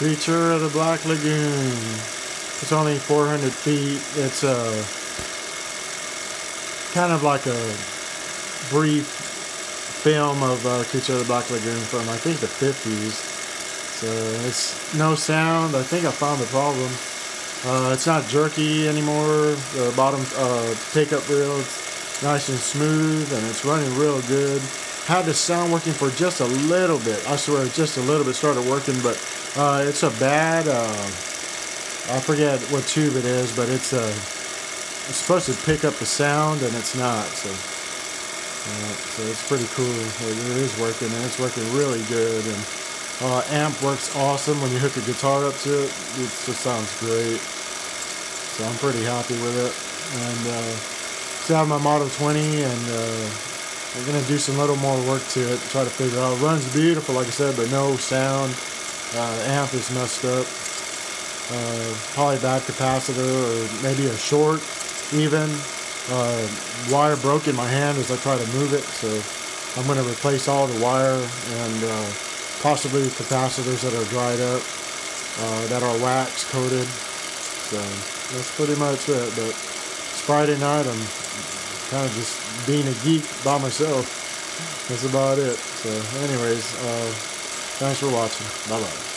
Creature of the Black Lagoon. It's only 400 feet. It's kind of like a brief film of Creature of the Black Lagoon from, I think, the 50s. So it's no sound. I think I found the problem. It's not jerky anymore. The bottom pickup reel, it's nice and smooth, and it's running real good. Had the sound working for just a little bit. I swear, just a little bit started working, but it's a bad, I forget what tube it is, but it's supposed to pick up the sound, and it's not. So it's pretty cool. It is working, and it's working really good. And amp works awesome when you hook a guitar up to it. It just sounds great. So I'm pretty happy with it. And still have my Model 20, and I'm gonna do some little more work to it, try to figure it out. It runs beautiful, like I said, but no sound. Amp is messed up. Probably bad capacitor, or maybe a short even. Wire broke in my hand as I try to move it, so I'm going to replace all the wire, and possibly capacitors that are dried up, that are wax coated. So that's pretty much it. But it's Friday night. I'm kind of just being a geek by myself. That's about it. So anyways, thanks for watching. Bye bye.